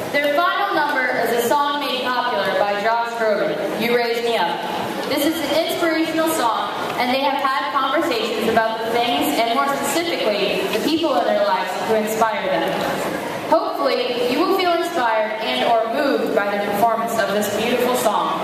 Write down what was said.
Their final number is a song made popular by Groban, You Raise Me Up. This is an inspirational song, and they have had conversations about the things, and more specifically, the people in their lives who inspire them. Hopefully, you will feel inspired and or moved by their performance of this beautiful song.